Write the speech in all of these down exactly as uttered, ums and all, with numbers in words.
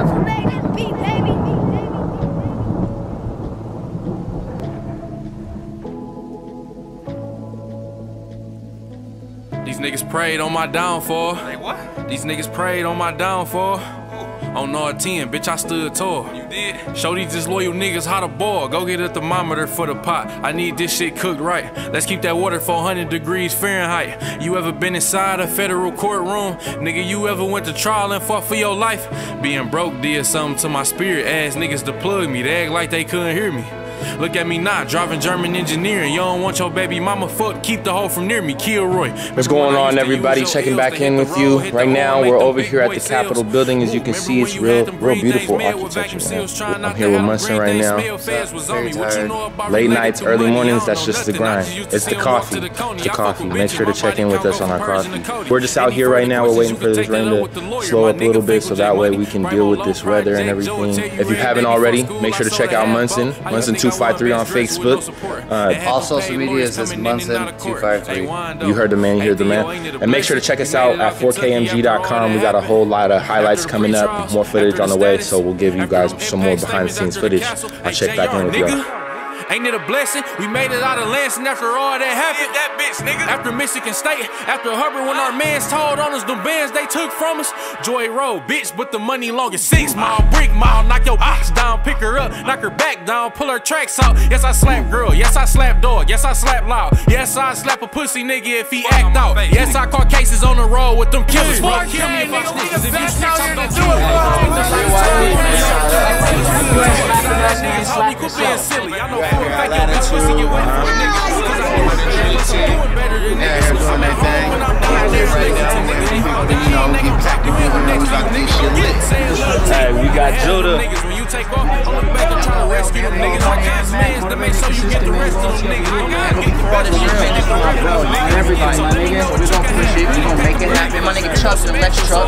These niggas prayed on my downfall. Hey, what? These niggas prayed on my downfall. On R ten, bitch, I stood tall. You did? Show these disloyal niggas how to boil. Go get a thermometer for the pot. I need this shit cooked right. Let's keep that water four hundred degrees Fahrenheit. You ever been inside a federal courtroom? Nigga, you ever went to trial and fought for your life? Being broke did something to my spirit. Ass niggas to plug me. They act like they couldn't hear me. Look at me now, driving German engineering. You don't want your baby mama fucked, keep the hoe from near me. Kilroy. What's going on, everybody? Checking back in with you. Right now, we're over here at the Capitol building. As you can see, it's real, real beautiful architecture, man. I'm here with Munson right now. Very tired. Late nights, early mornings, that's just the grind. It's the coffee. It's the coffee. Make sure to check in with us on our coffee. We're just out here right now. We're waiting for this rain to slow up a little bit so that way we can deal with this weather and everything. If you haven't already, make sure to check out Munson. Munson two five three on Facebook. Uh, All social media is just Munson two five three. You heard the man, you heard the man. And make sure to check us out at four K M G dot com. We got a whole lot of highlights coming up, more footage on the way, so we'll give you guys some more behind the scenes footage. I'll check back in with y'all. Ain't it a blessing? We made it out of Lansing after all that happened. That bitch, nigga. After Michigan State, after Hubbard, when our mans told on us, them bands they took from us. Joy Road, bitch, but the money long as six mile, brick mile. Knock your bitch down, pick her up, knock her back down, pull her tracks out. Yes, I slap girl. Yes, I slap dog. Yes, I slap loud. Yes, I slap a pussy nigga if he act out. Yes, I caught cases on the road with them killers. Fuck kill me if I snitch. If you snitch, I'm gonna do it. Quit being silly. I know for a fact you got pussy get wet for a nigga. Cause I know I'm doing better than niggas. So I'm at home when I'm down there. Hey, we got Judah. When you take off, I look back and try to rescue them niggas. I got mans to make sure you get the rest of them niggas. I gotta get the better shit. Everybody, my nigga, we gon' push it, we gon' make it happen. My nigga Chuck's the next truck.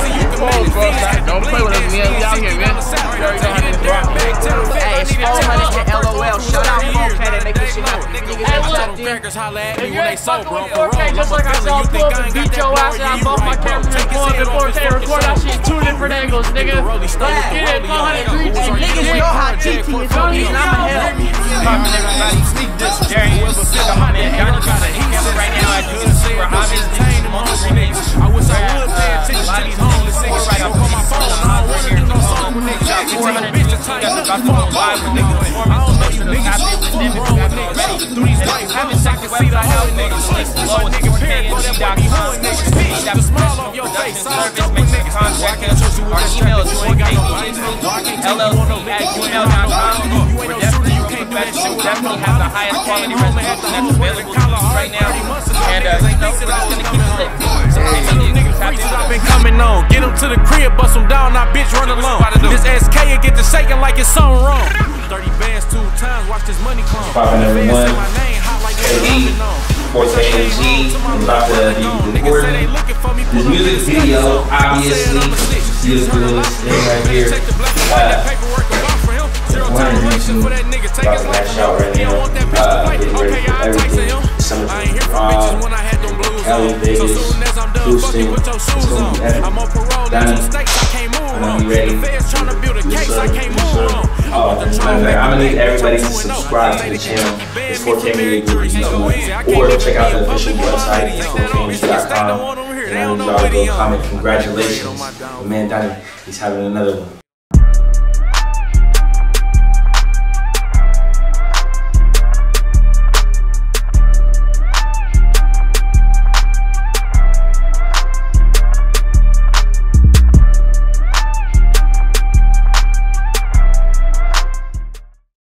Don't play with us, man. We out here, man. Hey, it's four hundred to L O L. Shout out four K to make this shit happen. Hey, look, crackers holla at me when they sober on parole. Just like I saw pull up and beat your ass and I bought my camera and pull up in four K, record that shit two different angles, nigga. Get it, four hundred three G. Niggas know how T T is on these, and I'ma help. Poppin' everybody, sneak this, Jerry. Come on, man. Y'all just got a camera right now. I do this for obvious pain. I wish I would pay attention to these homeless niggas. Right on my phone, I don't wanna do no song with niggas. Y'all four hundred bitches, that's about to go live with niggas. I don't know you niggas, something wrong with niggas. Three's life, I can see the hell niggas. My nigga parent thought that boy be hood niggas. The smile on your face, I don't joke with niggas. I can't trust you with that strap that you ain't got no life. L L C at gmail dot com. We're definitely professional, definitely have the highest quality resolution that's available to you right now. And uh, you know, we're just gonna keep it lit. So I've been coming on. Get them to the crib, bust them down, now bitch run alone. This S K get to shaking like it's something wrong. thirty bands two times, watch this money come. Poppin' everyone. K D, four K M G, I'm about to be recording this music video, obviously. See the girls right here. Uh, one of the reasons about to lash out right now. Uh, getting ready for everything. Summer Prom, L A Vegas, Houston, it's gonna be epic. Donnie, I'm gonna be ready. What's up? What's up? Oh, matter of fact, I'm gonna need everybody to subscribe to the channel. It's four K Media Group YouTube, or check out the official website, four K media dot com. And I need y'all to go comment congratulations. The man Donnie, he's having another one.